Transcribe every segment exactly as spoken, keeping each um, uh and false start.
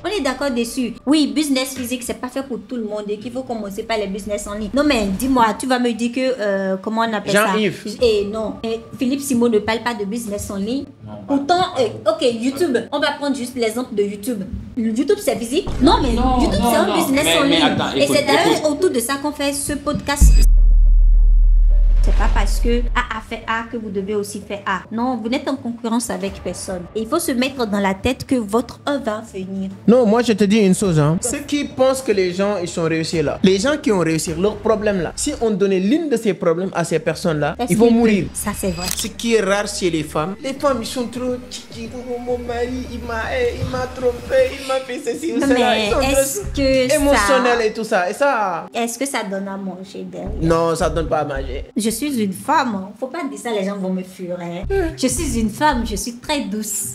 On est d'accord dessus. Oui, business physique, c'est pas fait pour tout le monde et qu'il faut commencer par les business en ligne. Non, mais dis-moi, tu vas me dire que, euh, comment on appelle ça? Jean-Yves. Et non, et Philippe Simon ne parle pas de business en ligne. Non, pourtant, euh, ok, YouTube, on va prendre juste l'exemple de YouTube. YouTube, c'est physique? Non, mais non, YouTube, c'est un business mais, en ligne. Attends, et c'est d'ailleurs autour de ça qu'on fait ce podcast. C'est pas parce que A a fait A que vous devez aussi faire A. Non, vous n'êtes en concurrence avec personne. Et il faut se mettre dans la tête que votre œuvre va venir. Non, moi je te dis une chose. Hein. Ceux qui pensent que les gens ils sont réussis là, les gens qui ont réussi, leurs problèmes là, si on donnait l'une de ces problèmes à ces personnes là, ils vont mourir. Ça c'est vrai. Ce qui est rare chez les femmes, les femmes ils sont trop tchiki, mon mari il m'a il m'a trompé, il m'a fait ceci ou cela. Mais est-ce que émotionnel ça... et tout ça. Et ça. Est-ce que ça donne à manger derrière? Non, ça donne pas à manger. Je Je suis une femme, faut pas dire ça, les gens vont me fuir. Hein. Je suis une femme, je suis très douce.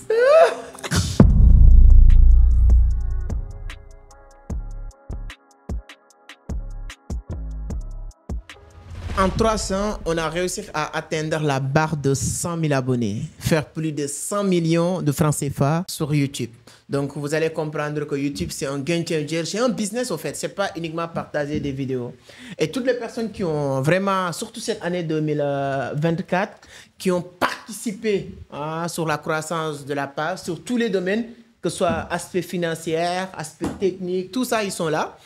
En trois ans, on a réussi à atteindre la barre de cent mille abonnés, faire plus de cent millions de francs C F A sur YouTube. Donc, vous allez comprendre que YouTube, c'est un game changer, c'est un business au fait, c'est pas uniquement partager des vidéos. Et toutes les personnes qui ont vraiment, surtout cette année deux mille vingt-quatre, qui ont participé hein, sur la croissance de la page, sur tous les domaines, que ce soit aspect financier, aspect technique, tout ça, ils sont là.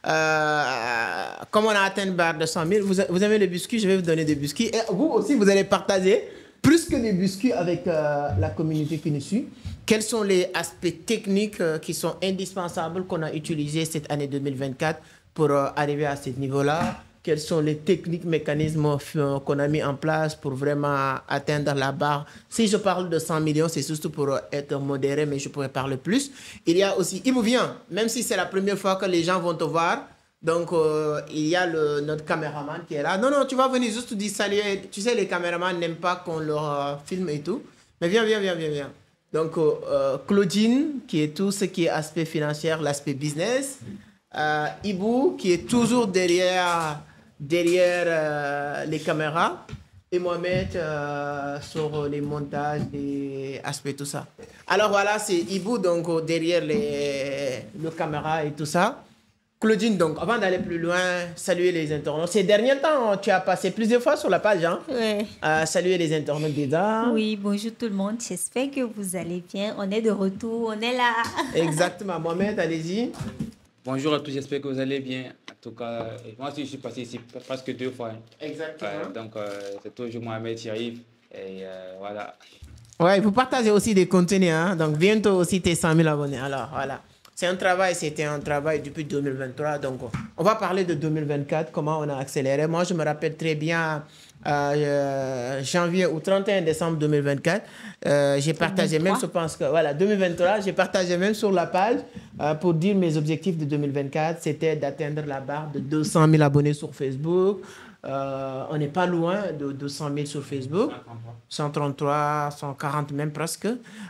Euh, comme on a atteint une barre de cent mille, vous, vous avez les biscuits, je vais vous donner des biscuits. Et vous aussi, vous allez partager plus que des biscuits avec euh, la communauté qui nous suit. Quels sont les aspects techniques euh, qui sont indispensables qu'on a utilisés cette année deux mille vingt-quatre pour euh, arriver à ce niveau-là? Quels sont les techniques, mécanismes euh, qu'on a mis en place pour vraiment atteindre la barre? Si je parle de cent millions, c'est surtout pour euh, être modéré, mais je pourrais parler plus. Il y a aussi, il vous vient, même si c'est la première fois que les gens vont te voir, donc euh, il y a le, notre caméraman qui est là. Non, non, tu vas venir juste te dire saluer. Tu sais, les caméramans n'aiment pas qu'on leur euh, filme et tout. Mais viens, viens, viens, viens, viens. Donc, euh, Claudine, qui est tout ce qui est aspect financier, l'aspect business. Euh, Ibou, qui est toujours derrière, derrière euh, les caméras. Et Mohamed euh, sur les montages, les aspects, tout ça. Alors voilà, c'est Ibou, donc derrière les, les caméras et tout ça. Claudine, donc, avant d'aller plus loin, saluer les internautes. Ces derniers temps, tu as passé plusieurs fois sur la page, hein? Oui. Euh, saluer les internautes déjà. Oui, bonjour tout le monde. J'espère que vous allez bien. On est de retour, on est là. Exactement. Mohamed, allez-y. Bonjour à tous, j'espère que vous allez bien. En tout cas, moi aussi, je suis passé ici presque deux fois. Exactement. Euh, donc, euh, c'est toujours Mohamed qui arrive. Et euh, voilà. Ouais, vous partagez aussi des contenus, hein? Donc, bientôt aussi tes cent mille abonnés. Alors, voilà. C'est un travail, c'était un travail depuis deux mille vingt-trois. Donc, on va parler de deux mille vingt-quatre, comment on a accéléré. Moi, je me rappelle très bien, euh, janvier ou trente et un décembre deux mille vingt-quatre, euh, j'ai partagé même, je pense que, voilà, deux mille vingt-trois, j'ai partagé même sur la page euh, pour dire mes objectifs de deux mille vingt-quatre, c'était d'atteindre la barre de deux cent mille abonnés sur Facebook. Euh, on n'est pas loin de deux cent mille sur Facebook, cent trente-trois, cent quarante même presque.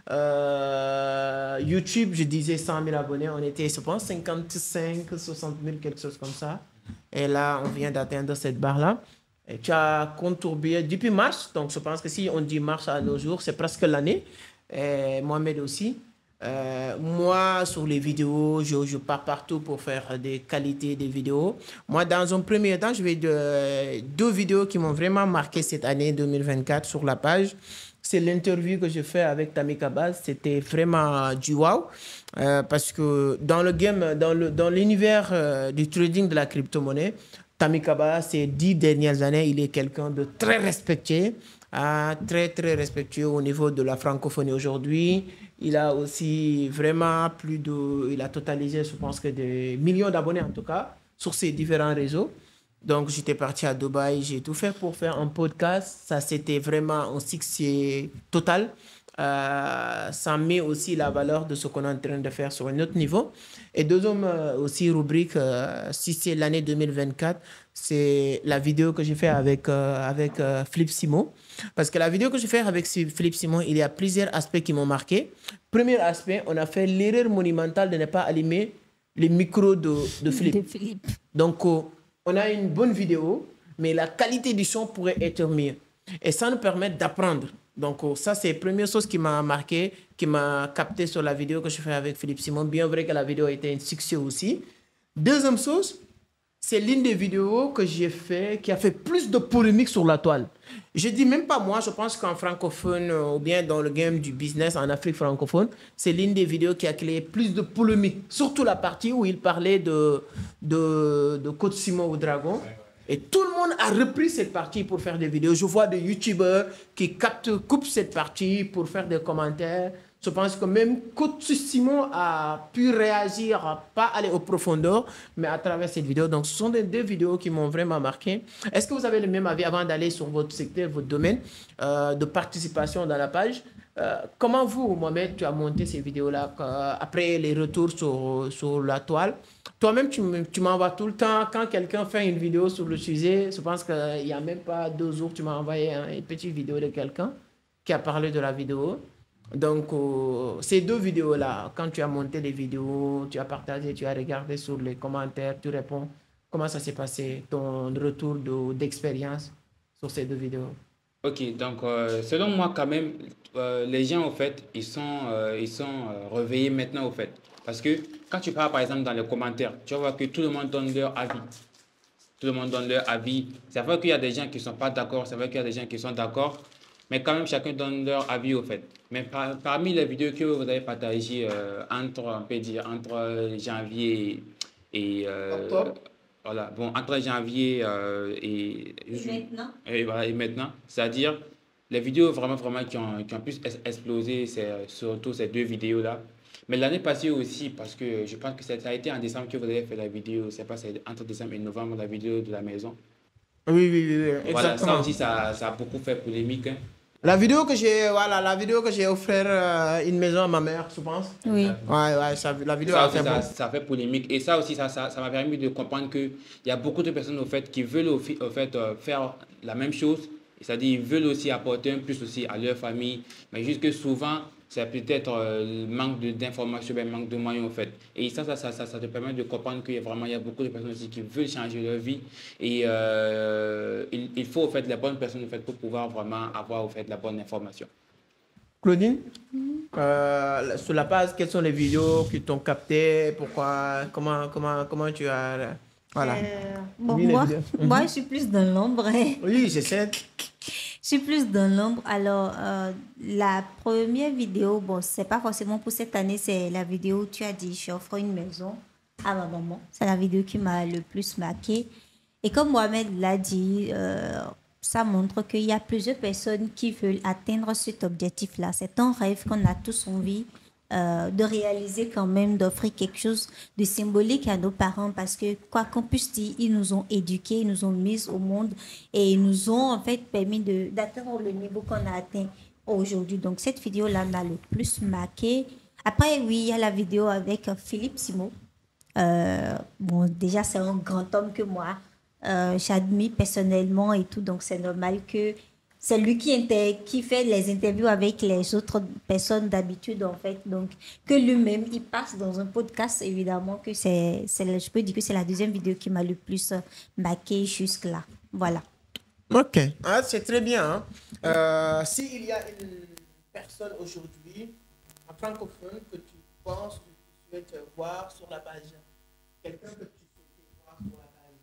Euh, YouTube, je disais cent mille abonnés, on était, je pense, cinquante-cinq, soixante mille, quelque chose comme ça. Et là, on vient d'atteindre cette barre-là. Et tu as contribué depuis mars, donc je pense que si on dit mars à nos jours, c'est presque l'année. Et Mohamed aussi. Euh, moi, sur les vidéos, je, je pars partout pour faire des qualités des vidéos. Moi, dans un premier temps, je vais de deux vidéos qui m'ont vraiment marqué cette année deux mille vingt-quatre sur la page. C'est l'interview que je fais avec Tamika Baz. C'était vraiment du wow. Euh, parce que dans le game, dans le, dans l'univers euh, du trading de la crypto-monnaie, Tamika Baz, ces dix dernières années, il est quelqu'un de très respecté, hein, très, très respectueux au niveau de la francophonie aujourd'hui. Il a aussi vraiment plus de... Il a totalisé, je pense, que des millions d'abonnés, en tout cas, sur ses différents réseaux. Donc, j'étais parti à Dubaï. J'ai tout fait pour faire un podcast. Ça, c'était vraiment un succès total. Euh, ça met aussi la valeur de ce qu'on est en train de faire sur un autre niveau. Et deuxième euh, aussi rubrique, euh, si c'est l'année deux mille vingt-quatre, c'est la vidéo que j'ai fait avec, euh, avec euh, Philippe Simon. Parce que la vidéo que j'ai fait avec Philippe Simon, il y a plusieurs aspects qui m'ont marqué. Premier aspect, on a fait l'erreur monumentale de ne pas allumer les micros de, de Philippe. De Philippe. Donc, euh, on a une bonne vidéo, mais la qualité du son pourrait être mieux. Et ça nous permet d'apprendre. Donc, ça, c'est la première chose qui m'a marqué, qui m'a capté sur la vidéo que je fais avec Philippe Simon. Bien vrai que la vidéo a été un succès aussi. Deuxième chose, c'est l'une des vidéos que j'ai fait qui a fait plus de polémiques sur la toile. Je dis même pas moi, je pense qu'en francophone ou bien dans le game du business en Afrique francophone, c'est l'une des vidéos qui a créé plus de polémiques. Surtout la partie où il parlait de, de, de Coach Simon au Dragon. Et tout le monde a repris cette partie pour faire des vidéos. Je vois des youtubeurs qui captent, coupent cette partie pour faire des commentaires. Je pense que même Coach Simon a pu réagir, pas aller aux profondeurs, mais à travers cette vidéo. Donc, ce sont des deux vidéos qui m'ont vraiment marqué. Est-ce que vous avez le même avis avant d'aller sur votre secteur, votre domaine euh, de participation dans la page? Euh, comment vous, Mohamed, tu as monté ces vidéos-là euh, après les retours sur, sur la toile? Toi-même, tu, tu m'envoies tout le temps, quand quelqu'un fait une vidéo sur le sujet, je pense qu'il n'y a même pas deux jours, tu m'as envoyé hein, une petite vidéo de quelqu'un qui a parlé de la vidéo. Donc, euh, ces deux vidéos-là, quand tu as monté les vidéos, tu as partagé, tu as regardé sur les commentaires, tu réponds, comment ça s'est passé, ton retour d'expérience sur ces deux vidéos? Ok, donc euh, selon moi quand même, euh, les gens au fait, ils sont, euh, ils sont euh, réveillés maintenant au fait. Parce que quand tu parles par exemple dans les commentaires, tu vas voir que tout le monde donne leur avis. Tout le monde donne leur avis. C'est vrai qu'il y a des gens qui ne sont pas d'accord, c'est vrai qu'il y a des gens qui sont d'accord, mais quand même chacun donne leur avis au fait. Mais par, parmi les vidéos que vous avez partagées euh, entre, on peut dire, entre janvier et... Euh, Octobre. Voilà, bon, entre janvier euh, et, Et maintenant. Et, voilà, et maintenant, c'est-à-dire les vidéos vraiment, vraiment qui ont, qui ont plus explosé, c'est surtout ces deux vidéos-là. Mais l'année passée aussi, parce que je pense que ça a été en décembre que vous avez fait la vidéo, c'est pas, c'est entre décembre et novembre, la vidéo de la maison. Oui, oui, oui, oui, exactement. Voilà, ça aussi, ça, ça a beaucoup fait polémique. Hein. La vidéo que j'ai, voilà, la vidéo que j'ai offert euh, une maison à ma mère, je pense. Oui. Ouais, ouais, ça, la vidéo ça a aussi, fait ça, bon. ça fait polémique. Et ça aussi, ça, ça, ça m'a permis de comprendre qu'il y a beaucoup de personnes au fait qui veulent au, au fait euh, faire la même chose. C'est-à-dire, ils veulent aussi apporter un plus aussi à leur famille. Mais juste que souvent, c'est peut-être euh, le manque d'informations, le manque de moyens, en fait. Et ça, ça, ça, ça, ça te permet de comprendre qu'il y a vraiment il y a beaucoup de personnes aussi qui veulent changer leur vie. Et euh, il, il faut, en fait, les bonnes personnes, en fait, pour pouvoir vraiment avoir, en fait, la bonne information. Claudine, euh, sur la page, quelles sont les vidéos qui t'ont capté? Pourquoi? Comment, comment, comment tu as... Voilà. Euh, bon, Oui, moi, mm-hmm. moi, je suis plus dans l'ombre. Oui, je sais. Je suis plus dans l'ombre. Alors, euh, la première vidéo, bon, c'est pas forcément pour cette année, c'est la vidéo où tu as dit, j'offre une maison à ma maman. C'est la vidéo qui m'a le plus marqué. Et comme Mohamed l'a dit, euh, ça montre qu'il y a plusieurs personnes qui veulent atteindre cet objectif-là. C'est un rêve qu'on a tous envie euh, de réaliser quand même, d'offrir quelque chose de symbolique à nos parents parce que, quoi qu'on puisse dire, ils nous ont éduqués, ils nous ont mis au monde et ils nous ont en fait permis d'atteindre le niveau qu'on a atteint aujourd'hui. Donc, cette vidéo-là m'a le plus marqué. Après, oui, il y a la vidéo avec Philippe Simon. Euh, bon, déjà, c'est un grand homme que moi. Euh, j'admire personnellement et tout, donc c'est normal que c'est lui qui, inter qui fait les interviews avec les autres personnes d'habitude en fait, donc que lui-même il passe dans un podcast, évidemment que c'est, je peux dire que c'est la deuxième vidéo qui m'a le plus marqué jusque là, voilà. Ok, ah, c'est très bien. Hein. Euh, s'il y a une personne aujourd'hui en francophone que tu penses que tu souhaites voir sur la page, quelqu'un que tu souhaites voir sur la page.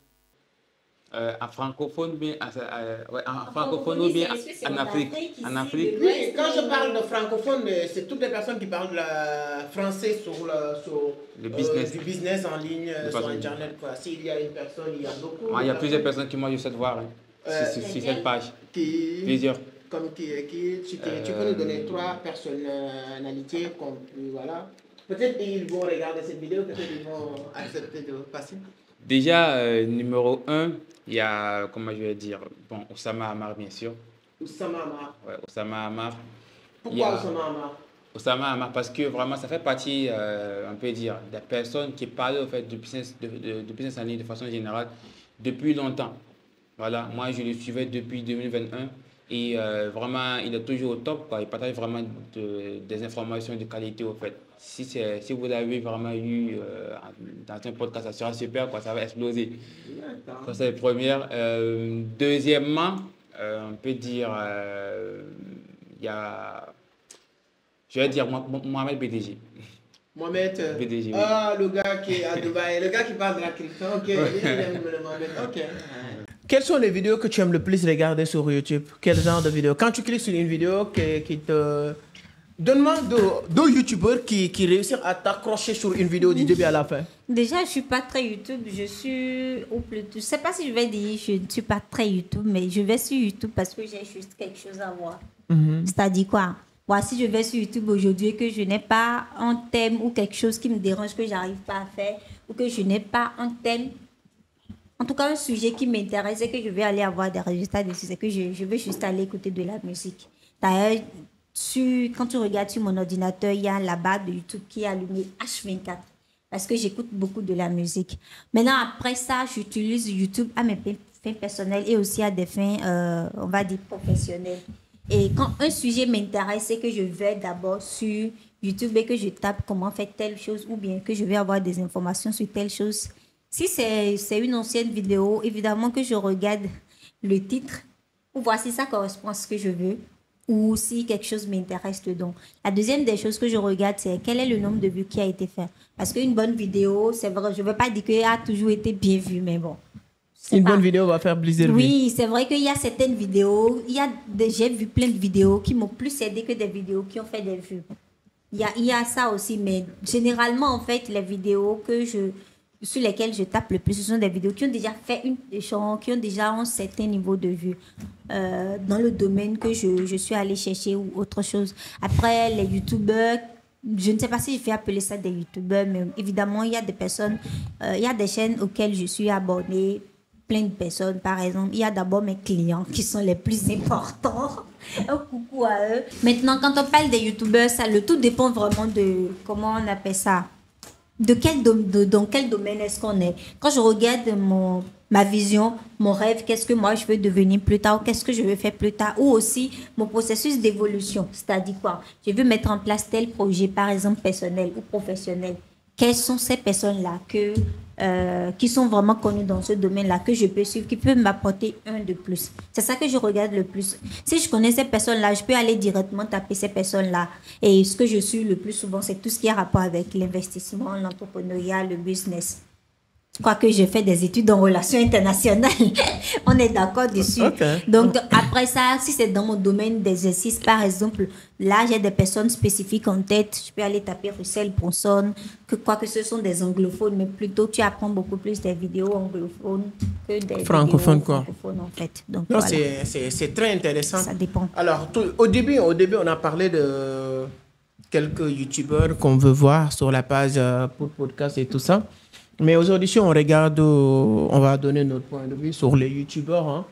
Euh, en francophone, bien, euh, ouais, en, en francophone ou bien en Afrique. En Afrique. Oui, quand je parle de francophone, c'est toutes les personnes qui parlent le français sur le, sur, le business. Euh, du business en ligne, le sur Internet. S'il y a une personne, il y a beaucoup. Ah, il y a plusieurs personnes qui moi je souhaite voir hein, euh, sur, sur cette page. Qui, plusieurs. Comme qui, qui, qui euh, tu peux nous donner trois personnalités, comme, voilà. Peut-être qu'ils vont regarder cette vidéo, peut-être qu'ils vont accepter de passer. Déjà, euh, numéro un, il y a, comment je vais dire, bon, Oussama Hamar, bien sûr. Oussama Hamar. Ouais, Oussama Hamar. Pourquoi a... Oussama Hamar? Oussama Hamar, parce que vraiment, ça fait partie, euh, on peut dire, des personnes qui parlent en fait, du business, de, de, de business en ligne de façon générale depuis longtemps. Voilà, moi, je le suivais depuis deux mille vingt et un et euh, vraiment, il est toujours au top, quoi. Il partage vraiment de, des informations de qualité, au fait. Si, si vous l'avez vraiment eu euh, dans un podcast, ça sera super, quoi, ça va exploser. Ça, c'est la première. Euh, deuxièmement, euh, on peut dire, euh, il y a, je vais dire Mohamed B D G. Mohamed euh, B D G, oui. Ah, le gars qui est à Dubaï, le gars qui parle de la crypto. Ok, il aime le Mohamed. Ok. Quelles sont les vidéos que tu aimes le plus regarder sur YouTube? Quel genre de vidéos? Quand tu cliques sur une vidéo qui, qui te... Donne-moi deux, deux youtubeurs qui, qui réussissent à t'accrocher sur une vidéo du début à la fin. Déjà, je ne suis pas très YouTube. Je suis, ou plutôt, je ne sais pas si je vais dire je ne suis pas très YouTube, mais je vais sur YouTube parce que j'ai juste quelque chose à voir. Mm-hmm. C'est-à-dire quoi? Moi, si je vais sur YouTube aujourd'hui et que je n'ai pas un thème ou quelque chose qui me dérange, que je n'arrive pas à faire, ou que je n'ai pas un thème, en tout cas un sujet qui m'intéresse et que je vais aller avoir des résultats dessus, c'est que je, je veux juste aller écouter de la musique. D'ailleurs, Sur, quand tu regardes sur mon ordinateur, il y a la barre de YouTube qui est allumée H vingt-quatre parce que j'écoute beaucoup de la musique. Maintenant, après ça, j'utilise YouTube à mes fins personnelles et aussi à des fins, euh, on va dire, professionnelles. Et quand un sujet m'intéresse, c'est que je vais d'abord sur YouTube et que je tape comment faire telle chose ou bien que je vais avoir des informations sur telle chose. Si c'est, c'est une ancienne vidéo, évidemment que je regarde le titre pour voir si ça correspond à ce que je veux, ou si quelque chose m'intéresse dedans. La deuxième des choses que je regarde, c'est quel est le nombre de vues qui a été fait. Parce qu'une bonne vidéo, c'est vrai, je ne veux pas dire qu'elle a toujours été bien vue, mais bon. Une pas... bonne vidéo va faire plaisir. Oui, c'est vrai qu'il y a certaines vidéos, il y a des, j'ai vu plein de vidéos qui m'ont plus aidé que des vidéos qui ont fait des vues. Il y a, il y a ça aussi, mais généralement, en fait, les vidéos que je... sur lesquelles je tape le plus, ce sont des vidéos qui ont déjà fait une qui ont déjà un certain niveau de vue euh, dans le domaine que je, je suis allée chercher ou autre chose. Après, les youtubeurs, je ne sais pas si je vais appeler ça des youtubeurs, mais évidemment, il y a des personnes, euh, il y a des chaînes auxquelles je suis abonnée, plein de personnes, par exemple. Il y a d'abord mes clients qui sont les plus importants. Un coucou à eux. Maintenant, quand on parle des youtubeurs, ça, le tout dépend vraiment de, comment on appelle ça, De quel dom- de, dans quel domaine est-ce qu'on est? Quand je regarde mon, ma vision, mon rêve, qu'est-ce que moi je veux devenir plus tard, ou qu'est-ce que je veux faire plus tard, ou aussi mon processus d'évolution, c'est-à-dire quoi? Je veux mettre en place tel projet, par exemple personnel ou professionnel. Quelles sont ces personnes-là que, euh, qui sont vraiment connues dans ce domaine-là, que je peux suivre, qui peuvent m'apporter un de plus? C'est ça que je regarde le plus. Si je connais ces personnes-là, je peux aller directement taper ces personnes-là. Et ce que je suis le plus souvent, c'est tout ce qui a rapport avec l'investissement, l'entrepreneuriat, le business. Je crois que j'ai fait des études en relations internationales. On est d'accord dessus. Okay. Donc, après ça, si c'est dans mon domaine d'exercice, par exemple, là, j'ai des personnes spécifiques en tête. Je peux aller taper Russell Brunson, que quoi que ce sont des anglophones, mais plutôt, tu apprends beaucoup plus des vidéos anglophones que des francophones, vidéos quoi. francophones, en fait. Donc, non, voilà. c'est, c'est, c'est très intéressant. Ça dépend. Alors, tout, au, début, au début, on a parlé de quelques youtubeurs qu'on veut voir sur la page euh, pour podcast et tout ça. Mais aujourd'hui, si on regarde, on va donner notre point de vue sur les youtubeurs. Hein.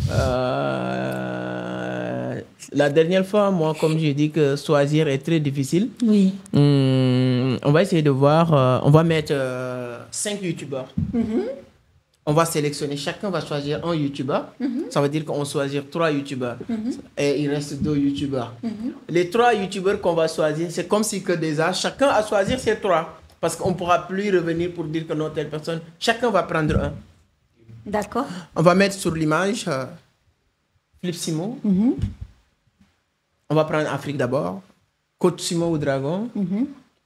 Euh, la dernière fois, moi, comme j'ai dit que choisir est très difficile. Oui. Hum, on va essayer de voir. Euh, on va mettre euh, cinq youtubeurs. Mm-hmm. On va sélectionner. Chacun va choisir un youtubeur. Mm-hmm. Ça veut dire qu'on choisit trois youtubeurs. Mm-hmm. Et il reste deux youtubeurs. Mm-hmm. Les trois youtubeurs qu'on va choisir, c'est comme si que déjà chacun a choisi ses trois. Parce qu'on ne pourra plus revenir pour dire que non, telle personne. Chacun va prendre un. D'accord. On va mettre sur l'image euh, Philippe Simon. Mm-hmm. On va prendre Afrique d'abord. Coach Simon ou Dragon. Mm-hmm.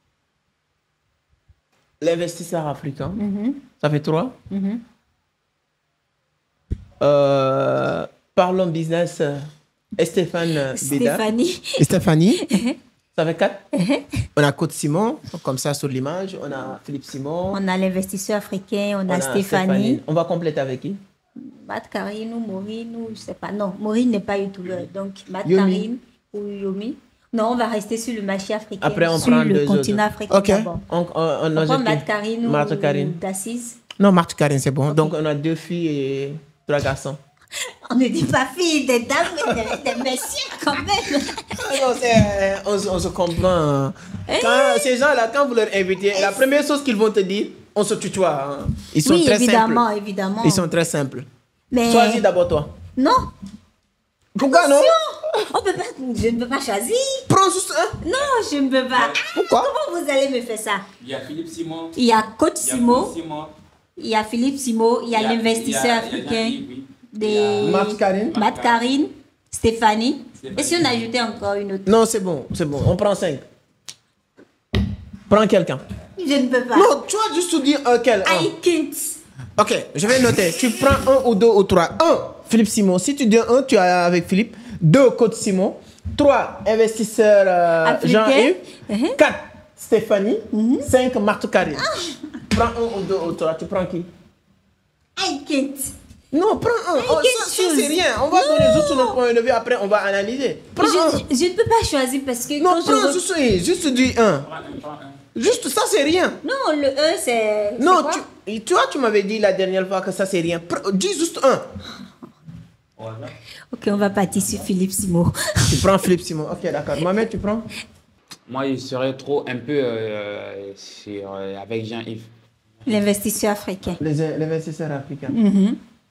L'investisseur africain. Mm-hmm. Ça fait trois. Mm-hmm. Euh, parlons business. Euh, Stéphane Stéphanie. Stéphanie. Ça fait quatre. Uh-huh. On a Coach Simon, comme ça sur l'image. On a Philippe Simon. On a l'investisseur africain. On, on a, a Stéphanie. Stéphanie. On va compléter avec qui? Matt Karine ou Maureen ou je sais pas. Non, Maureen n'est pas youtubeur. Donc Matt Karine ou Yomi. Non, on va rester sur le marché africain. Après, on sur prend le continent autres. africain okay. d'abord. On, on, on, on prend Matt Karine ou Dassise. Non, Matt Karine, c'est bon. Okay. Donc, on a deux filles et trois garçons. On ne dit pas filles, des dames, mais des, des messieurs quand même. Non, c'est, on, on se comprend. Quand, hey. Ces gens-là, quand vous leur invitez, hey. La première chose qu'ils vont te dire, on se tutoie. Hein. Ils sont oui, très évidemment, simples. évidemment. Ils sont très simples. Mais... Choisis d'abord toi. Non. Pourquoi Attention. non? On peut pas, je ne peux pas choisir. Prends juste un. Non, je ne peux pas. Pourquoi? Comment vous allez me faire ça? Il y a Philippe Simon. Il y a Coach Simon. Simon. Il y a Philippe Simon. Il y a, a l'investisseur africain. Des... Matt Karine. Matt Karine. Stéphanie. Stéphanie. Et si on ajoutait encore une autre? Non, c'est bon, c'est bon. On prend cinq. Prends quelqu'un. Je ne peux pas. Non, tu vas juste dire un quel. Un. I can't. Ok, je vais noter. Tu prends un ou deux ou trois. Un, Philippe Simon. Si tu dis un, tu es avec Philippe. Deux, coach Simon. Trois, investisseur euh, Jean-Yves. Uh-huh. Quatre, Stéphanie. Uh-huh. Cinq, Martou Karim. Ah. Prends un ou deux ou trois. Tu prends qui? I can't. Non, prends un. Oh, ça, ça c'est rien. On va non. donner juste notre point de vue. Après, on va analyser. Prends je, un. Je, je ne peux pas choisir parce que... Non, quand prends je... juste, juste du un. Juste ça, c'est rien. Non, le un, c'est... Non, tu, tu vois, tu m'avais dit la dernière fois que ça, c'est rien. Dis juste un. Ok, on va partir sur Philippe Simon. Tu prends Philippe Simon. Ok, d'accord. Mohamed, tu prends? Moi, je serais trop un peu euh, sur, euh, avec Jean-Yves. L'investisseur africain. Les, les investisseurs africains. Mm-hmm.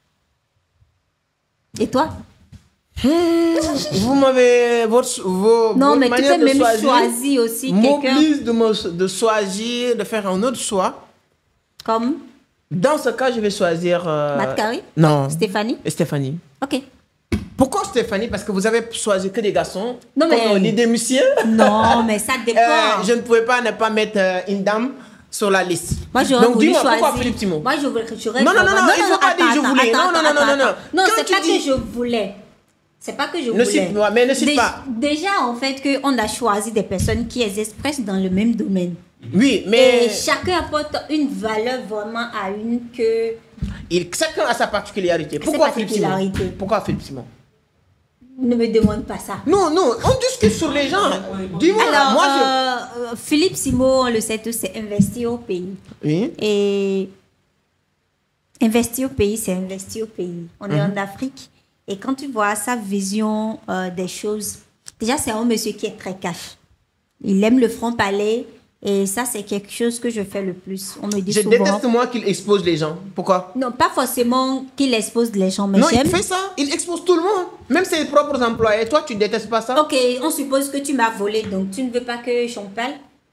Et toi? Mmh, vous m'avez... Vos, vos, non, vos mais tu peux même choisir, choisir aussi quelqu'un. M'oblige de, me, de choisir, de faire un autre choix. Comme? Dans ce cas, je vais choisir... Euh, Matt Carey? Non. Stéphanie? Et Stéphanie. Ok. Pourquoi Stéphanie? Parce que vous avez choisi que des garçons. Non, mais... Comme des messieurs. Non, mais ça dépend. Euh, je ne pouvais pas ne pas mettre euh, une dame sur la liste. Moi, j'aurais voulu choisir... pourquoi Philippe Simon? Moi, j'aurais... Non, non, non, non, il ne faut pas dire je voulais. Non, non, non, non, non. Non, c'est pas que je voulais. C'est pas que je voulais. Ne cite pas, mais ne cite pas. Déjà, en fait, qu'on a choisi des personnes qui exercent presque dans le même domaine. Oui, mais... Et chacun apporte une valeur vraiment à une que... Il, chacun a sa particularité. Pourquoi Philippe Simon? Pourquoi Philippe Simon? Ne me demande pas ça. Non, non, on discute sur les gens. Dis-moi, alors, moi je... euh, Philippe Simon, on le sait tous, c'est investir au pays. Oui. Et investir au pays, c'est investir au pays. On est mm-hmm. en Afrique. Et quand tu vois sa vision euh, des choses, déjà, c'est un monsieur qui est très cash. Il aime le franc-parler. Et ça, c'est quelque chose que je fais le plus. On me dit je souvent... déteste moi qu'il expose les gens. Pourquoi? Non, pas forcément qu'il expose les gens, mais non, j'aime... il fait ça. Il expose tout le monde. Même ses propres employés. Toi, tu détestes pas ça? Ok, on suppose que tu m'as volé, donc tu ne veux pas que j'en parle?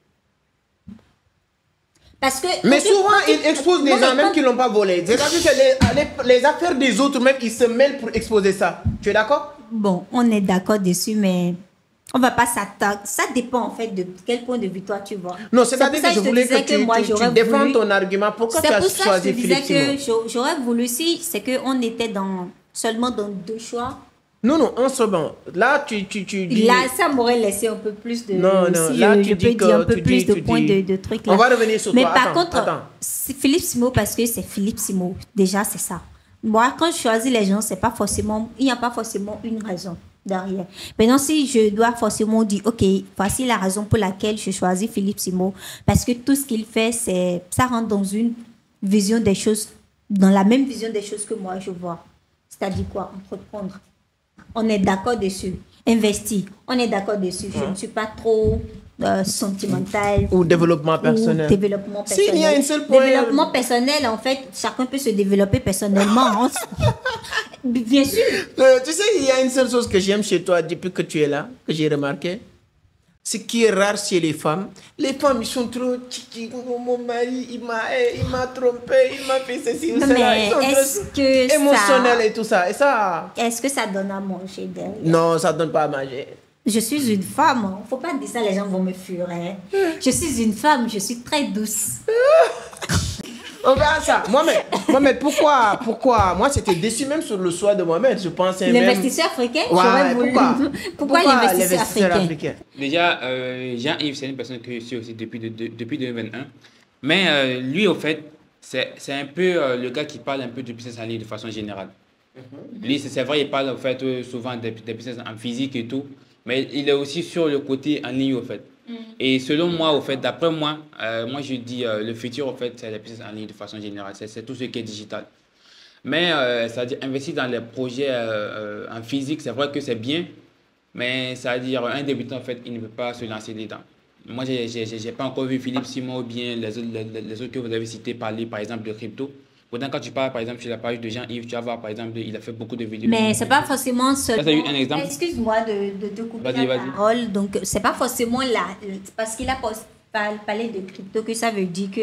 Parce que... Mais souvent, tu... il expose des non, gens même quand... qui ne l'ont pas volé. C'est-à-dire que les, les, les affaires des autres, même, ils se mêlent pour exposer ça. Tu es d'accord? Bon, on est d'accord dessus, mais... On va pas s'attendre. Ça dépend en fait de quel point de vue toi tu vois. Non, c'est-à-dire que je, je voulais que, que tu, moi, tu, tu défends voulu... ton argument. Pourquoi tu as choisi Philippe Simon? J'aurais voulu si c'est qu'on était dans, seulement dans deux choix. Non, non, un seul bon. Là, tu, tu, tu dis... Là, ça m'aurait laissé un peu plus de... Non, non, si là, je, tu je dis peux que... dire un peu plus dis, de points dis... de, de trucs là. On va revenir sur Mais toi. par attends, contre, attends. c'est Philippe Simon parce que c'est Philippe Simon. Déjà, c'est ça. Moi, quand je choisis les gens, c'est pas forcément... Il n'y a pas forcément une raison derrière. Maintenant, si je dois forcément dire, ok, voici la raison pour laquelle je choisis Philippe Simon, parce que tout ce qu'il fait, c'est, ça rentre dans une vision des choses, dans la même vision des choses que moi je vois. C'est-à-dire quoi? Entreprendre. On est d'accord dessus. Investir. On est d'accord dessus. Je ne suis pas trop euh, sentimentale. Ou développement personnel. Ou développement personnel. S'il y a une seule point... Développement personnel, en fait, chacun peut se développer personnellement. Bien sûr. Euh, tu sais, il y a une seule chose que j'aime chez toi depuis que tu es là, que j'ai remarqué. Ce qui est rare chez les femmes. Les femmes, ils sont trop tchiki. Mon mari, il m'a, il m'a trompé, il m'a fait ceci ou cela. Mais est-ce que émotionnel ça... et tout ça. Et ça... Est-ce que ça donne à manger derrière? Non, ça ne donne pas à manger. Je suis une femme. Il ne faut pas dire ça, les gens vont me fuir. Hein. Je suis une femme, je suis très douce. On verra ça. Mohamed, Mohamed, pourquoi, pourquoi? Moi, j'étais déçu même sur le choix de Mohamed. Je pensais même... L'investisseur africain? Ouais, voulu... pourquoi? Pourquoi, pourquoi l'investisseur africain? africain Déjà, euh, Jean-Yves, c'est une personne que je suis aussi depuis, de, de, depuis deux mille vingt et un. Mais euh, lui, au fait, c'est un peu euh, le gars qui parle un peu de business en ligne de façon générale. Mm-hmm. Lui, c'est vrai, il parle en fait, euh, souvent des, des business en physique et tout. Mais il est aussi sur le côté en ligne, au fait. Mm. Et selon moi, au fait, d'après moi, euh, moi je dis euh, le futur, au fait, c'est la business en ligne de façon générale. C'est tout ce qui est digital. Mais, euh, c'est-à-dire, investir dans les projets euh, en physique, c'est vrai que c'est bien. Mais, c'est-à-dire, un débutant, en fait, il ne peut pas se lancer dedans. Moi, je n'ai pas encore vu Philippe Simon ou bien les autres, les, les autres que vous avez cités parler, par exemple, de crypto. Pourtant, quand tu parles, par exemple, sur la page de Jean-Yves, tu vas voir, par exemple, il a fait beaucoup de vidéos. Mais c'est pas forcément seulement... Ça, c'est un exemple. Excuse-moi de, de te couper la parole. Donc, c'est pas forcément là. Parce qu'il a parlé de crypto que ça veut dire que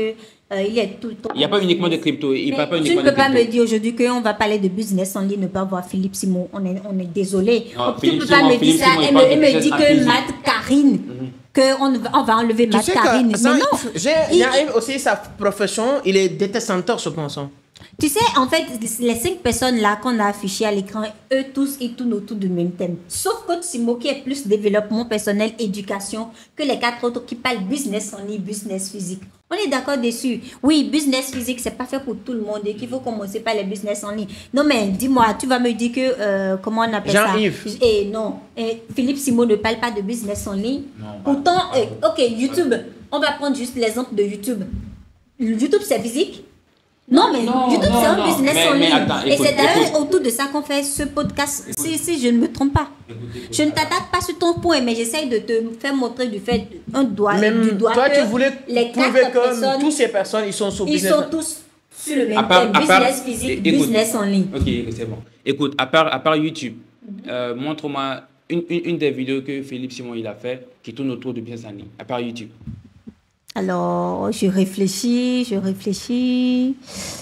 Euh, il est tout le temps. Il n'y a pas uniquement de crypto. Il parle pas tu uniquement ne peux de pas crypto. me dire aujourd'hui qu'on va parler de business en ligne, ne pas voir Philippe Simon. On est, on est désolé. Non, tu ne peux Philippe pas Simon, me dire Philippe ça Simon, il et parle me, de et me business dire en que physique. Matt Karine, Mm-hmm. qu'on on va enlever Tu Matt sais Karine. que Mais non. j'ai Il- il, aussi sa profession, il est data center, je pense. hein. Tu sais, en fait, les cinq personnes là qu'on a affichées à l'écran, eux tous, ils tournent autour du même thème. Sauf Coach Simo qui est plus développement personnel, éducation, que les quatre autres qui parlent business en ligne, business physique. On est d'accord dessus. Oui, business physique, c'est pas fait pour tout le monde et qu'il faut commencer par les business en ligne. Non, mais dis-moi, tu vas me dire que, euh, comment on appelle ça? Jean-Yves. Et non, et Philippe Simon ne parle pas de business en ligne. Non, Pourtant, pas- euh, ok, YouTube, on va prendre juste l'exemple de YouTube. YouTube, c'est physique? Non, mais Non, YouTube, non, c'est un non. business Mais- en mais ligne. attends, Et écoute, c'est d'ailleurs écoute. autour de ça qu'on fait ce podcast, si, si je ne me trompe pas. Je ne t'attaque pas sur ton point, mais j'essaye de te faire montrer du fait un doigt, Même du doigt toi, que tu voulais les prouver quatre que personnes, toutes ces personnes, ils sont sur ils business. sont tous sur le même À part- thème. à part- Business physique, écoute. business en ligne. Ok, c'est bon. Écoute, à part, à part YouTube, euh, montre-moi une, une, une des vidéos que Philippe Simon il a fait qui tourne autour de business en ligne, à part YouTube. Alors, je réfléchis, je réfléchis.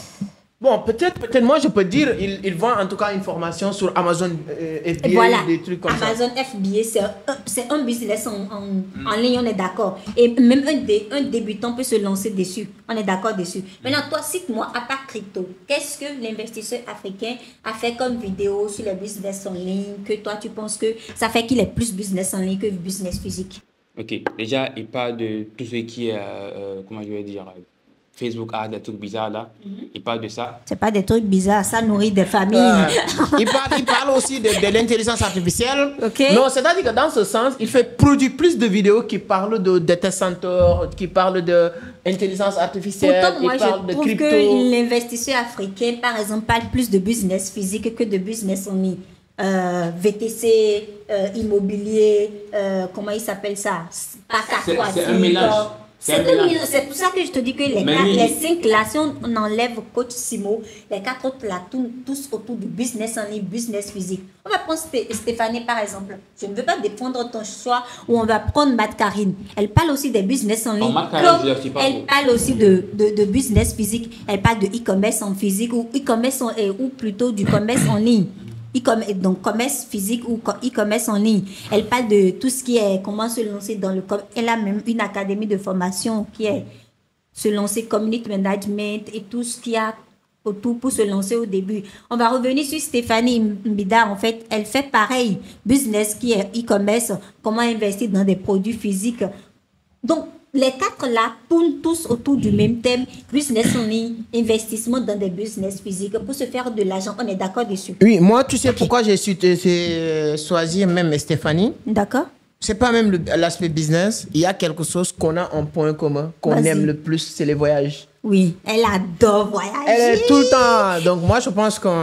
Bon, peut-être, peut-être, moi, je peux dire, il, il vend en tout cas une formation sur Amazon euh, F B A, Et voilà, des trucs comme ça. Amazon F B A, c'est un, c'est un business en, en, en ligne, on est d'accord. Et même un, dé, un débutant peut se lancer dessus, on est d'accord dessus. Maintenant, toi, cite-moi, à part crypto, qu'est-ce que l'investisseur africain a fait comme vidéo sur les business en ligne, que toi, tu penses que ça fait qu'il est plus business en ligne que business physique? Ok, déjà, il parle de tout ce qui est, euh, euh, comment je vais dire, euh, Facebook a des trucs bizarres là. Il parle de ça. C'est pas des trucs bizarres, ça nourrit des familles. Euh, il, parle, il parle aussi de, de l'intelligence artificielle. Ok. Non, c'est-à-dire que dans ce sens, il fait produit plus de vidéos qui parlent de data center, qui parlent de intelligence artificielle, Pourtant, moi, qui parlent je de trouve crypto. que l'investisseur africain, par exemple, parle plus de business physique que de business en ligne. Euh, V T C, euh, immobilier, euh, comment il s'appelle ça? Pas C'est- c'est un mélange. C'est C'est un un mélange. mélange. C'est pour ça que je te dis que les, Mais quatre, lui, les il- cinq là, si on, on enlève Coach Simo, les quatre autres là tournent tous autour du business en ligne, business physique. On va prendre Sté- Stéphanie par exemple. Je ne veux pas défendre ton choix, ou on va prendre Matt Karine. Elle parle aussi des business en ligne. Matt Karine, comme je le suis pas elle trop. parle aussi de, de, de business physique. Elle parle de e-commerce en physique ou e-commerce en- euh, ou plutôt du commerce en ligne. E-commerce, donc commerce physique ou co- e-commerce en ligne. Elle parle de tout ce qui est comment se lancer dans le com. Elle a même une académie de formation qui est se lancer community management et tout ce qu'il y a autour pour se lancer au début. On va revenir sur Stéphanie Mbida. En fait, elle fait pareil. Business qui est e-commerce, comment investir dans des produits physiques. Donc, les quatre là tournent tous autour du même thème, business en ligne, investissement dans des business physiques pour se faire de l'argent. On est d'accord dessus. Oui, moi, tu sais pourquoi j'ai su te- te- choisir même Stéphanie. D'accord? C'est pas même le- l'aspect business. Il y a quelque chose qu'on a en point commun, qu'on Vas-y. aime le plus, c'est les voyages. Oui, elle adore voyager. Elle est tout le temps. Donc moi, je pense que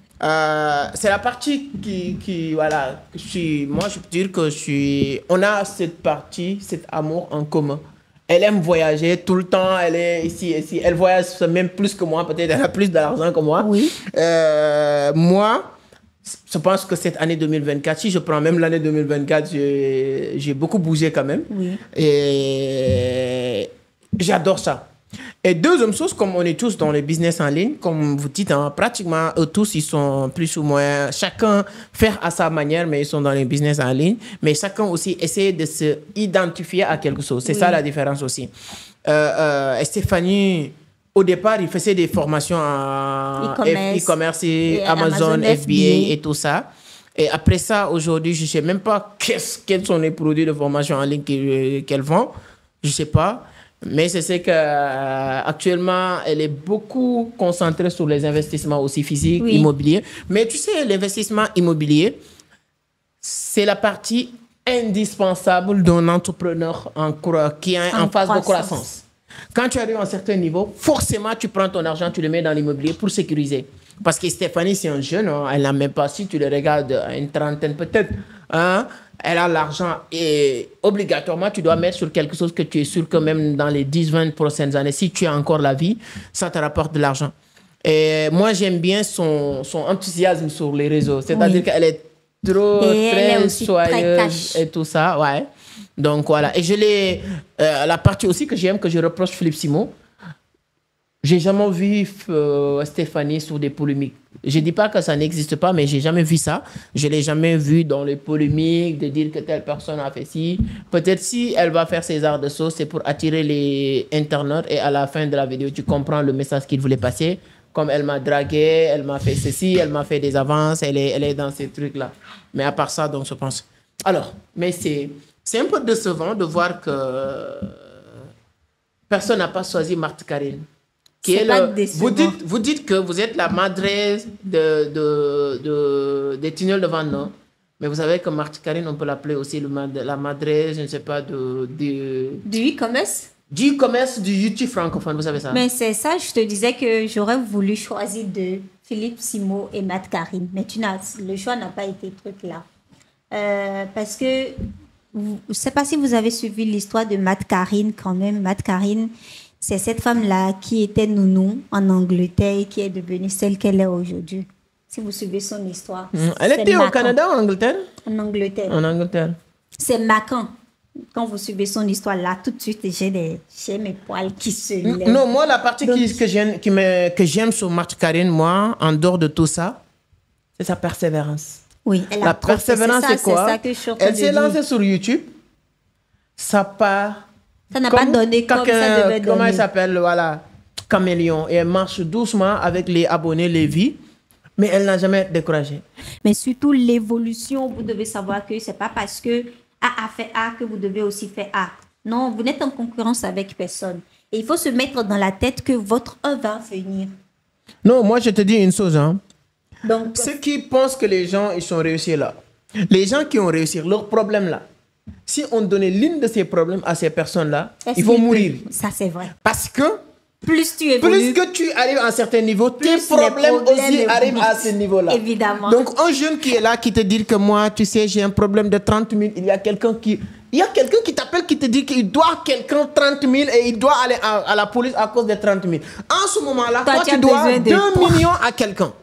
euh, c'est la partie qui, qui voilà, je suis, moi je peux dire que je suis, on a cette partie, cet amour en commun. Elle aime voyager tout le temps, elle est ici, ici. Elle voyage même plus que moi, peut-être elle a plus d'argent que moi. Oui. Euh, moi, je pense que cette année deux mille vingt-quatre, si je prends même l'année deux mille vingt-quatre, j'ai j'ai beaucoup bougé quand même. Oui. Et j'adore ça. Et deuxième chose, comme on est tous dans le business en ligne, comme vous dites, hein, pratiquement eux tous, ils sont plus ou moins, chacun fait à sa manière, mais ils sont dans les business en ligne. Mais chacun aussi essaie de se identifier à quelque chose. C'est Oui. ça la différence aussi. Euh, euh, et Stéphanie, au départ, il faisait des formations en E-commerce. F- e-commerce et, Et Amazon, Amazon F B A F B A et tout ça. Et après ça, aujourd'hui, je ne sais même pas qu'est-ce, quels sont les produits de formation en ligne qu'elle qu'elle vend. Je ne sais pas. Mais c'est ce qu'actuellement, elle est beaucoup concentrée sur les investissements aussi physiques, Oui. immobiliers. Mais tu sais, l'investissement immobilier, c'est la partie indispensable d'un entrepreneur en, croi- qui est en, En phase de croissance. croissance. Quand tu arrives à un certain niveau, forcément, tu prends ton argent, tu le mets dans l'immobilier pour sécuriser. Parce que Stéphanie, c'est un jeune, hein, elle n'a même pas, si tu le regardes, à une trentaine peut-être, hein, elle a l'argent et obligatoirement, tu dois mettre sur quelque chose que tu es sûr que même dans les dix vingt prochaines années, si tu as encore la vie, ça te rapporte de l'argent. Et moi, j'aime bien son, son enthousiasme sur les réseaux. C'est-à-dire Oui. qu'elle est trop, Et elle est très aussi très soyeuse cash. et tout ça, ouais. Donc voilà. Et je l'ai, euh, la partie aussi que j'aime, que je reproche Philippe Simon, j'ai jamais vu euh, Stéphanie sur des polémiques. Je dis pas que ça n'existe pas, mais j'ai jamais vu ça. Je l'ai jamais vu dans les polémiques de dire que telle personne a fait ci. Peut-être si elle va faire ses arts de sauce, c'est pour attirer les internautes et à la fin de la vidéo, tu comprends le message qu'il voulait passer. Comme elle m'a dragué, elle m'a fait ceci, elle m'a fait des avances, elle est, elle est dans ces trucs-là. Mais à part ça, donc je pense. Alors, mais c'est, c'est un peu décevant de voir que personne n'a pas choisi Marthe Karine. Qui est, est le, vous, dites, vous dites que vous êtes la madresse de, de, de, des tunnels de vente, non? Mais vous savez que Marthe Karine, on peut l'appeler aussi le, la madresse, je ne sais pas, de... de du e-commerce? Du e-commerce, du YouTube francophone, vous savez ça? Mais c'est ça, je te disais que j'aurais voulu choisir de Philippe Simo et Marthe Karine. Mais tu n'as, le choix n'a pas été truc là. Euh, parce que, je ne sais pas si vous avez suivi l'histoire de Marthe Karine quand même. Marthe Karine, c'est cette femme-là qui était nounou en Angleterre et qui est devenue celle qu'elle est aujourd'hui. Si vous suivez son histoire. Mmh. Elle était au Canada ou en Angleterre? En Angleterre. En Angleterre. C'est marquant. Quand vous suivez son histoire, là, tout de suite, j'ai, des, j'ai mes poils qui se lèvent. Non, moi, la partie Donc, qui, que, j'aime, qui me, que j'aime sur Marthe Karine, moi, en dehors de tout ça, c'est sa persévérance. Oui, elle a La persévérance, c'est, ça, c'est quoi? C'est ça elle s'est lancée sur YouTube. Ça part... Ça n'a pas donné comme ça devait donner. Comment elle s'appelle? Voilà, Caméléon. Et elle marche doucement avec les abonnés, les vies. Mais elle n'a jamais découragé. Mais surtout, l'évolution, vous devez savoir que ce n'est pas parce que A a fait A que vous devez aussi faire A. Non, vous n'êtes en concurrence avec personne. Et il faut se mettre dans la tête que votre œuvre va venir. Non, moi, je te dis une chose. Hein. Donc, ceux qui pensent que les gens, ils sont réussis là. Les gens qui ont réussi, leur problème là. Si on donnait l'une de ces problèmes à ces personnes-là, ils vont mourir. Ça, c'est vrai. Parce que plus tu évolues, plus que tu arrives à un certain niveau, tes problèmes, problèmes aussi arrivent à ce niveau-là. Évidemment. Donc, un jeune qui est là, qui te dit que moi, tu sais, j'ai un problème de trente mille, il y a quelqu'un qui... Il y a quelqu'un qui t'appelle, qui te dit qu'il doit quelqu'un trente mille et il doit aller à, à la police à cause des trente mille. En ce moment-là, toi, toi tu dois deux millions à quelqu'un.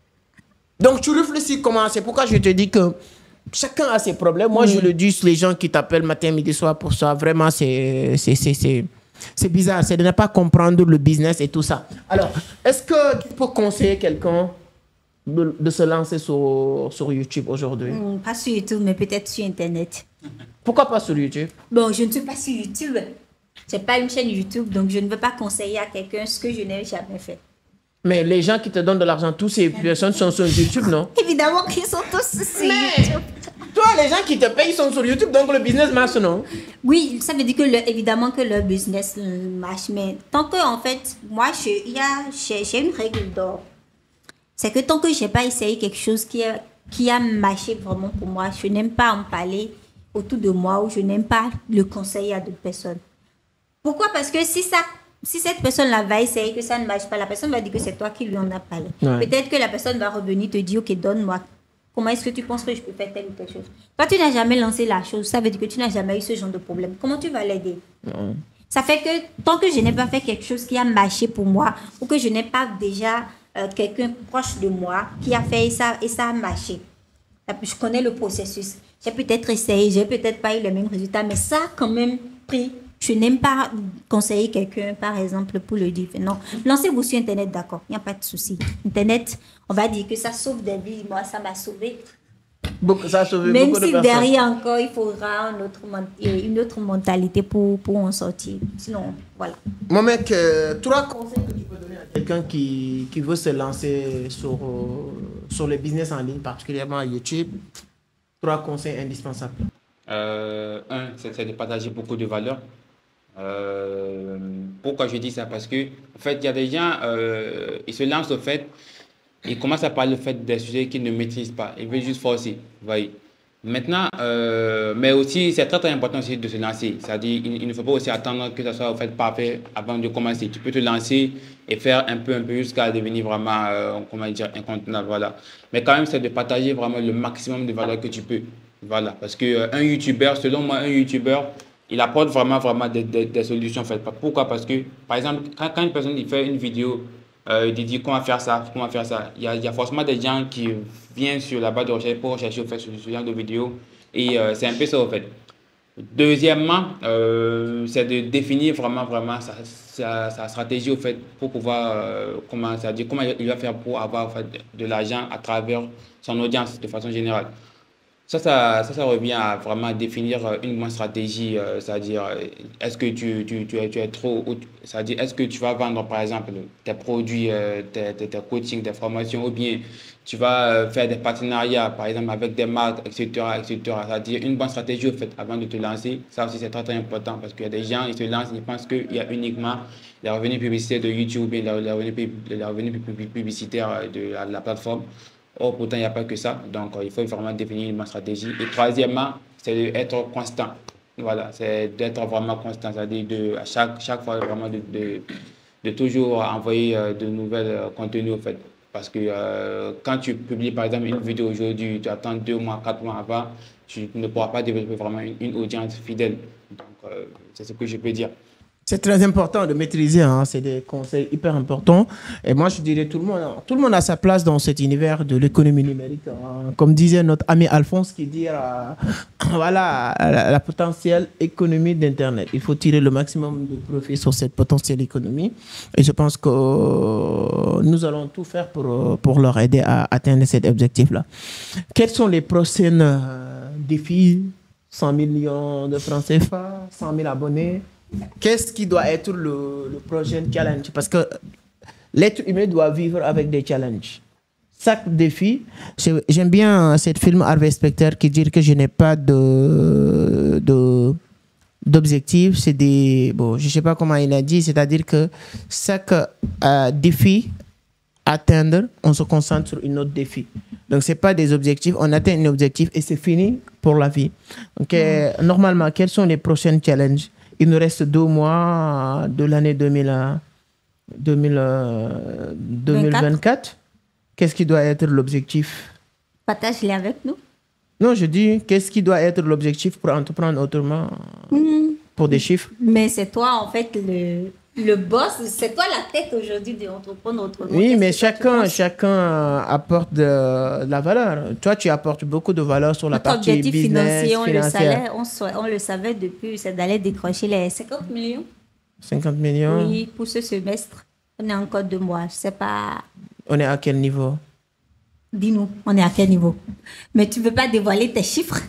Donc, tu réfléchis comment. C'est pourquoi je te dis que chacun a ses problèmes. Moi, mmh. je le dis, les gens qui t'appellent matin, midi, soir pour ça, vraiment, c'est, c'est, c'est, c'est, c'est bizarre. C'est de ne pas comprendre le business et tout ça. Alors, est-ce que tu peux conseiller quelqu'un de, de se lancer sur, sur YouTube aujourd'hui? mmh, Pas sur YouTube, mais peut-être sur Internet. Pourquoi pas sur YouTube? Bon, je ne suis pas sur YouTube. Je n'ai pas une chaîne YouTube, donc je ne veux pas conseiller à quelqu'un ce que je n'ai jamais fait. Mais les gens qui te donnent de l'argent, toutes ces personnes sont sur YouTube, non? Évidemment qu'ils sont tous sur Mais YouTube. Toi, les gens qui te payent sont sur YouTube, donc le business marche, non? Oui, ça veut dire que le, évidemment que le business marche, mais tant que, en fait, moi, je, y a, j'ai, j'ai une règle d'or. C'est que tant que je n'ai pas essayé quelque chose qui a, qui a marché vraiment pour moi, je n'aime pas en parler autour de moi ou je n'aime pas le conseiller à d'autres personnes. Pourquoi? Parce que si ça... Si cette personne-là va essayer que ça ne marche pas, la personne va dire que c'est toi qui lui en as parlé. Ouais. Peut-être que la personne va revenir te dire, ok, donne-moi. Comment est-ce que tu penses que je peux faire telle ou telle chose? Toi, tu n'as jamais lancé la chose. Ça veut dire que tu n'as jamais eu ce genre de problème. Comment tu vas l'aider? Non. Ça fait que tant que je n'ai pas fait quelque chose qui a marché pour moi ou que je n'ai pas déjà euh, quelqu'un proche de moi qui a fait ça et ça a marché, je connais le processus. J'ai peut-être essayé, j'ai peut-être pas eu les mêmes résultats, mais ça a quand même pris. Je n'aime pas conseiller quelqu'un, par exemple, pour le dire. Non, lancez-vous sur Internet, d'accord, il n'y a pas de souci. Internet, on va dire que ça sauve des vies. Moi, ça m'a sauvé. Beaucoup, ça a sauvé Même beaucoup si de derrière encore, il faudra un autre, une autre mentalité pour, pour en sortir. Sinon, voilà. Mon mec, euh, trois conseils que tu peux donner à quelqu'un qui, qui veut se lancer sur, euh, sur le business en ligne, particulièrement à YouTube. Trois conseils indispensables. Euh, un, c'est, c'est de partager beaucoup de valeurs. Euh, pourquoi je dis ça? Parce que en fait, il y a des gens, euh, ils se lancent au fait, ils commencent à parler au fait des sujets qu'ils ne maîtrisent pas. Ils veulent juste forcer. Voyez. Maintenant, euh, mais aussi, c'est très très important aussi de se lancer. C'est-à-dire, il, il ne faut pas aussi attendre que ça soit au fait parfait avant de commencer. Tu peux te lancer et faire un peu, un peu jusqu'à devenir vraiment, euh, comment dire, incontournable. Voilà. Mais quand même, c'est de partager vraiment le maximum de valeurs que tu peux. Voilà. Parce que euh, un YouTuber, selon moi, un YouTuber, il apporte vraiment, vraiment des, des, des solutions. En fait. Pourquoi? Parce que, par exemple, quand, quand une personne il fait une vidéo, euh, il dit comment faire ça, comment faire ça, il y a, il y a forcément des gens qui viennent sur la barre de recherche pour rechercher au fait, ce, ce genre de vidéo. Et euh, c'est un peu ça, en fait. Deuxièmement, euh, c'est de définir vraiment, vraiment sa, sa, sa stratégie au fait pour pouvoir, euh, comment, c'est-à-dire comment il va faire pour avoir en fait, de l'argent à travers son audience de façon générale. Ça, ça, ça, ça revient à vraiment définir une bonne stratégie, euh, c'est-à-dire est-ce que tu, tu, tu, es, tu es trop, c'est-à-dire est-ce que tu vas vendre par exemple tes produits, euh, tes, tes, tes coachings, tes formations, ou bien tu vas euh, faire des partenariats par exemple avec des marques, et cetera, et cetera. C'est-à-dire une bonne stratégie au fait avant de te lancer. Ça aussi c'est très très important parce qu'il y a des gens, ils se lancent, ils pensent qu'il y a uniquement les revenus publicitaires de YouTube ou bien les revenus, les revenus publicitaires de la, de la plateforme. Or, pourtant, il n'y a pas que ça. Donc, euh, il faut vraiment définir une stratégie. Et troisièmement, c'est d'être constant. Voilà, c'est d'être vraiment constant. C'est-à-dire de, à chaque, chaque fois, vraiment de, de, de toujours envoyer euh, de nouvelles euh, contenus, au fait. Parce que euh, quand tu publies, par exemple, une vidéo aujourd'hui, tu attends deux mois, quatre mois avant, tu ne pourras pas développer vraiment une, une audience fidèle. Donc, euh, c'est ce que je peux dire. C'est très important de maîtriser, hein. C'est des conseils hyper importants. Et moi, je dirais tout le monde, tout le monde a sa place dans cet univers de l'économie numérique, hein. Comme disait notre ami Alphonse qui dit, euh, voilà, la, la potentielle économie d'Internet. Il faut tirer le maximum de profit sur cette potentielle économie. Et je pense que euh, nous allons tout faire pour, pour leur aider à atteindre cet objectif-là. Quels sont les prochains euh, défis? cent millions de francs C F A, cent mille abonnés. Qu'est-ce qui doit être le, le prochain challenge? Parce que l'être humain doit vivre avec des challenges. Chaque défi, j'aime bien cette film Harvey Specter qui dit que je n'ai pas de, de, d'objectif. C'est des, bon, je ne sais pas comment il a dit, c'est-à-dire que chaque euh, défi à atteindre, on se concentre sur un autre défi. Donc, ce n'est pas des objectifs, on atteint un objectif et c'est fini pour la vie. Donc, euh, normalement, quels sont les prochains challenges? Il nous reste deux mois de l'année deux mille vingt-quatre. Qu'est-ce qui doit être l'objectif? Partage-les avec nous. Non, je dis, qu'est-ce qui doit être l'objectif pour entreprendre autrement, mmh. pour des chiffres? Mais c'est toi, en fait, le, le boss. C'est toi la tête aujourd'hui d'entreprendre autrement. Oui, mais chacun, chacun apporte de, de la valeur. Toi, tu apportes beaucoup de valeur sur la Notre partie objectif business, financier, on le, savait, financière. on, on le savait depuis, c'est d'aller décrocher les cinquante millions. cinquante millions? Oui, pour ce semestre. On est encore deux mois. Je sais pas. On est à quel niveau? Dis-nous, on est à quel niveau? Mais tu ne veux pas dévoiler tes chiffres?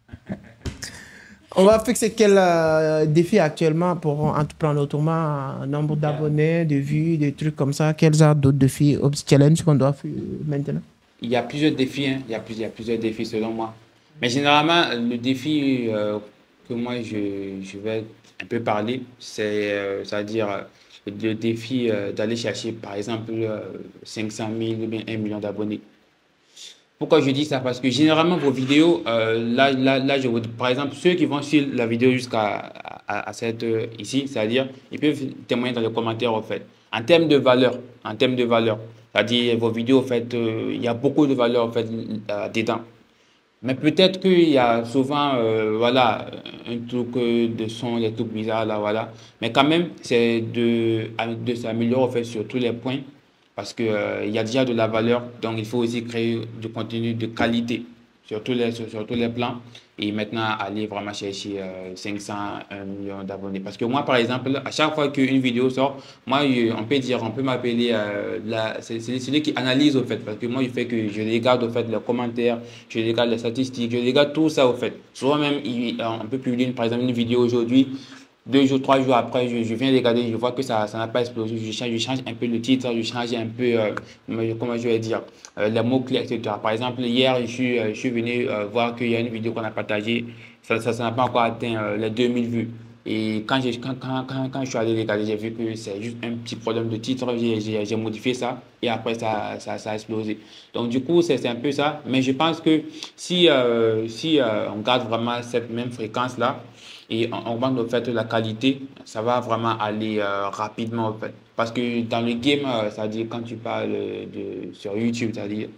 On va fixer quel euh, défi actuellement pour entreprendre autrement, nombre d'abonnés, de vues, des trucs comme ça. Quels sont d'autres défis, challenges qu'on doit faire maintenant? Il y a plusieurs défis, hein. il, y a plusieurs, il y a plusieurs défis selon moi. Mais généralement, le défi euh, que moi je, je vais un peu parler, c'est, euh, c'est-à-dire euh, le défi euh, d'aller chercher par exemple euh, cinq cent mille ou bien un million d'abonnés. Pourquoi je dis ça? Parce que généralement, vos vidéos, euh, là, là, là, je vous, par exemple, ceux qui vont suivre la vidéo jusqu'à à, à cette euh, ici, c'est-à-dire, ils peuvent témoigner dans les commentaires, en fait. En termes de valeur, en termes de valeur, c'est-à-dire, vos vidéos, en fait, euh, il y a beaucoup de valeur, en fait, euh, dedans. Mais peut-être qu'il y a souvent, euh, voilà, un truc de son, des trucs bizarres, là, voilà. Mais quand même, c'est de, de s'améliorer, en fait, sur tous les points. Parce qu'il euh, y a déjà de la valeur, donc il faut aussi créer du contenu de qualité sur tous les, sur, sur tous les plans. Et maintenant, aller vraiment chercher euh, cinq cents, un million d'abonnés. Parce que moi, par exemple, à chaque fois qu'une vidéo sort, moi, on peut dire, on peut m'appeler, euh, c'est celui qui analyse au fait. Parce que moi, il fait que je regarde au fait les commentaires, je regarde les statistiques, je regarde tout ça au fait. Souvent même, il, on peut publier, par exemple, une vidéo aujourd'hui. Deux jours, trois jours après, je, je viens regarder, je vois que ça ça n'a pas explosé. Je change, je change un peu le titre, je change un peu, euh, comment je vais dire, euh, les mots-clés, et cetera. Par exemple, hier, je suis, euh, je suis venu euh, voir qu'il y a une vidéo qu'on a partagée. Ça ça n'a pas encore atteint euh, les deux mille vues. Et quand, quand, quand, quand, quand je suis allé regarder, j'ai vu que c'est juste un petit problème de titre. J'ai modifié ça et après, ça, ça, ça a explosé. Donc, du coup, c'est un peu ça. Mais je pense que si, euh, si euh, on garde vraiment cette même fréquence-là, et on augmente le fait la qualité, ça va vraiment aller euh, rapidement en fait. Parce que dans le game, euh, c'est-à-dire quand tu parles de, sur YouTube, c'est-à-dire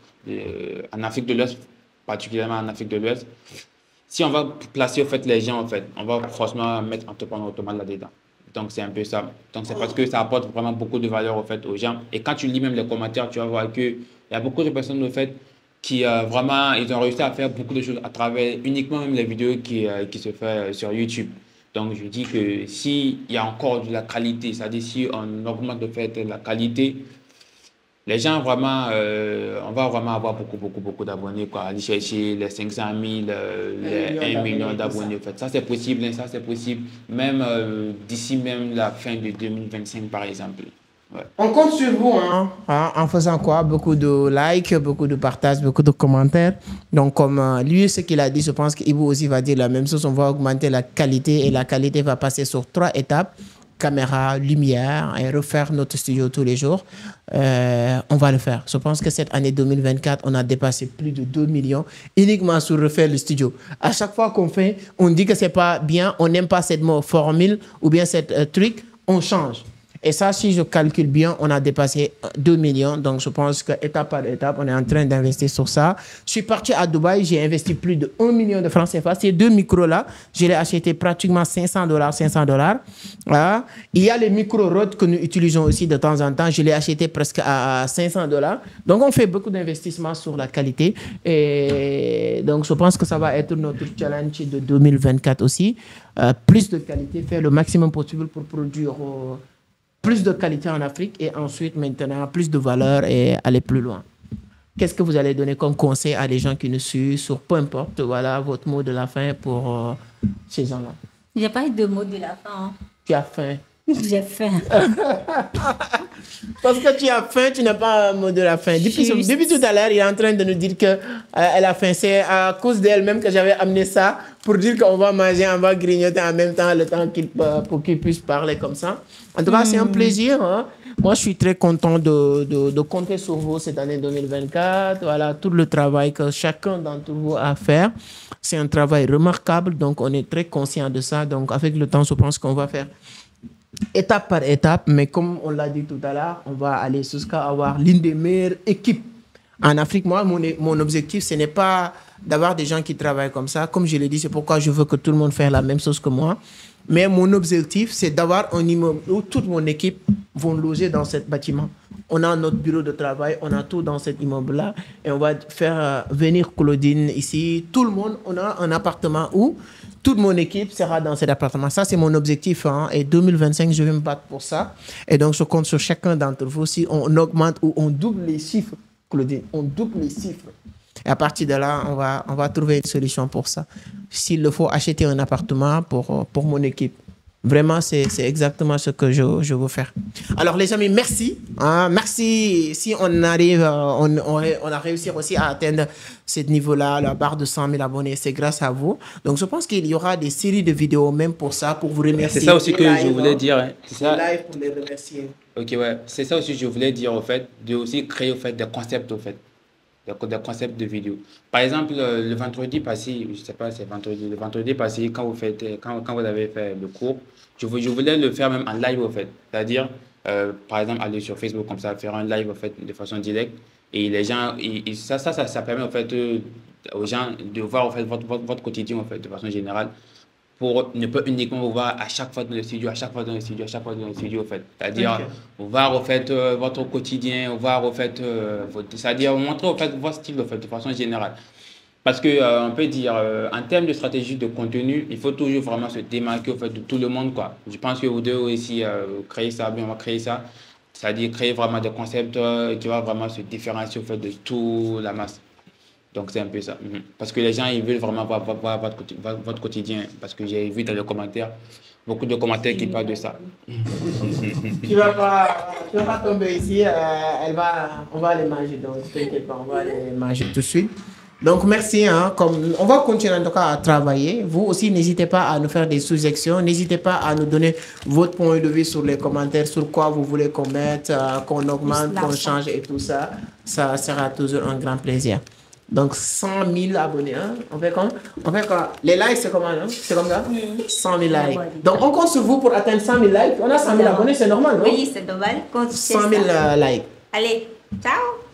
en Afrique de l'Ouest, particulièrement en Afrique de l'Ouest, si on va placer en fait les gens en fait, on va forcément mettre entrepreneur automate là-dedans. Donc c'est un peu ça. Donc c'est parce que ça apporte vraiment beaucoup de valeur en fait aux gens. Et quand tu lis même les commentaires, tu vas voir que il y a beaucoup de personnes en fait qui euh, vraiment, ils ont réussi à faire beaucoup de choses à travers uniquement même les vidéos qui, euh, qui se font euh, sur YouTube. Donc, je dis que s'il y a encore de la qualité, c'est-à-dire si on augmente de fait la qualité, les gens vraiment, euh, on va vraiment avoir beaucoup, beaucoup, beaucoup d'abonnés, quoi. Aller chercher les cinq cent mille, euh, les un million d'abonnés, en fait. Ça, c'est possible, hein, ça, c'est possible, même euh, d'ici même la fin de deux mille vingt-cinq, par exemple. Ouais. On compte sur vous, hein, hein, en faisant quoi? Beaucoup de likes, beaucoup de partages, beaucoup de commentaires. Donc, comme euh, lui, ce qu'il a dit, je pense qu'Ibou aussi va dire la même chose. On va augmenter la qualité et la qualité va passer sur trois étapes. Caméra, lumière et refaire notre studio tous les jours. Euh, on va le faire. Je pense que cette année deux mille vingt-quatre, on a dépassé plus de deux millions uniquement sur refaire le studio. À chaque fois qu'on fait, on dit que c'est pas bien, on n'aime pas cette formule ou bien cette euh, truc, on change. Et ça, si je calcule bien, on a dépassé deux millions. Donc, je pense qu'étape par étape, on est en train d'investir sur ça. Je suis parti à Dubaï, j'ai investi plus de un million de francs C F A. Ces deux micros-là, je les ai achetés pratiquement cinq cents dollars, cinq cents dollars. Voilà. Il y a les micros Rode que nous utilisons aussi de temps en temps. Je les ai achetés presque à cinq cents dollars. Donc, on fait beaucoup d'investissements sur la qualité. Et donc, je pense que ça va être notre challenge de deux mille vingt-quatre aussi. Euh, plus de qualité, faire le maximum possible pour produire... Euh, plus de qualité en Afrique et ensuite maintenant plus de valeur et aller plus loin. Qu'est-ce que vous allez donner comme conseil à des gens qui nous suivent sur peu importe, voilà, votre mot de la fin pour euh, ces gens-là? Il n'y a pas eu de mot de la fin. Hein. Tu as faim. J'ai faim. Parce que tu as faim, tu n'as pas un mot de la fin. Depuis, Juste... depuis tout à l'heure, il est en train de nous dire qu'elle euh, a faim. C'est à cause d'elle-même que j'avais amené ça pour dire qu'on va manger, on va grignoter en même temps, le temps qu'il, pour qu'il puisse parler comme ça. En tout cas, mmh. c'est un plaisir. Hein. Moi, je suis très content de, de, de compter sur vous cette année deux mille vingt-quatre. Voilà, tout le travail que chacun d'entre vous a à faire. C'est un travail remarquable, donc on est très conscient de ça. Donc, avec le temps, je pense qu'on va faire étape par étape, mais comme on l'a dit tout à l'heure, on va aller jusqu'à avoir l'une des meilleures équipes en Afrique. Moi, mon, mon objectif, ce n'est pas d'avoir des gens qui travaillent comme ça. Comme je l'ai dit, c'est pourquoi je veux que tout le monde fasse la même chose que moi. Mais mon objectif, c'est d'avoir un immeuble où toute mon équipe vont loger dans ce bâtiment. On a notre bureau de travail, on a tout dans cet immeuble-là. Et on va faire venir Claudine ici. Tout le monde, on a un appartement où toute mon équipe sera dans cet appartement. Ça, c'est mon objectif. Hein. Et deux mille vingt-cinq, je vais me battre pour ça. Et donc, je compte sur chacun d'entre vous. Si on augmente ou on double les chiffres, Claudine, on double les chiffres. Et à partir de là, on va, on va trouver une solution pour ça. S'il le faut, acheter un appartement pour, pour mon équipe. Vraiment, c'est, c'est exactement ce que je, je veux faire. Alors, les amis, merci. Hein, merci. Si on arrive, on, on, on a réussi aussi à atteindre ce niveau-là, la barre de cent mille abonnés, c'est grâce à vous. Donc, je pense qu'il y aura des séries de vidéos même pour ça, pour vous remercier. C'est ça aussi que live, je voulais dire. Hein. C'est ça. Live pour les remercier. Ok, ouais. C'est ça aussi que je voulais dire, au fait, de aussi créer, au fait, des concepts, au fait. Des concepts de vidéos. Par exemple, le vendredi passé, je sais pas, c'est vendredi, le vendredi passé, quand vous faites, quand, quand vous avez fait le cours, je, je voulais le faire même en live, au fait. C'est-à-dire, euh, par exemple, aller sur Facebook comme ça, faire un live, au fait, de façon directe. Et les gens, et, et ça, ça, ça, ça permet, au fait, euh, aux gens de voir, au fait, votre, votre, votre quotidien, au fait, de façon générale, pour ne pas uniquement vous voir à chaque fois dans le studio, à chaque fois dans le studio, à chaque fois dans le studio, en fait. C'est-à-dire, okay. voir, au fait, euh, votre quotidien, voir, au fait, euh, votre, c'est-à-dire, montrer, au fait, votre style, au fait, de façon générale. Parce que, euh, on peut dire, euh, en termes de stratégie de contenu, il faut toujours vraiment se démarquer, au fait, de tout le monde, quoi. Je pense que vous devez aussi euh, créer ça, bien, on va créer ça. C'est-à-dire, créer vraiment des concepts euh, qui vont vraiment se différencier, au fait, de toute la masse. Donc, c'est un peu ça. Mm-hmm. Parce que les gens, ils veulent vraiment voir, voir, voir votre, votre quotidien. Parce que j'ai vu dans les commentaires, beaucoup de commentaires qui parlent de ça. Tu ne vas, vas pas tomber ici. Euh, elle va, on va les manger. Donc, ne t'inquiète pas, on va les manger tout de suite. Donc, merci. Hein, comme, on va continuer en tout cas à travailler. Vous aussi, n'hésitez pas à nous faire des suggestions. N'hésitez pas à nous donner votre point de vue sur les commentaires, sur quoi vous voulez qu'on mette, euh, qu'on augmente, qu'on change et tout ça. Ça sera toujours un grand plaisir. Donc, cent mille abonnés. Hein? On fait comme on fait quoi? Les likes, c'est comment? Hein? C'est comme ça? Mm. cent mille likes. Donc, on compte sur vous pour atteindre cent mille likes. On a cent mille abonnés, c'est normal, non? Oui, c'est normal. cent mille uh, likes. Allez, ciao!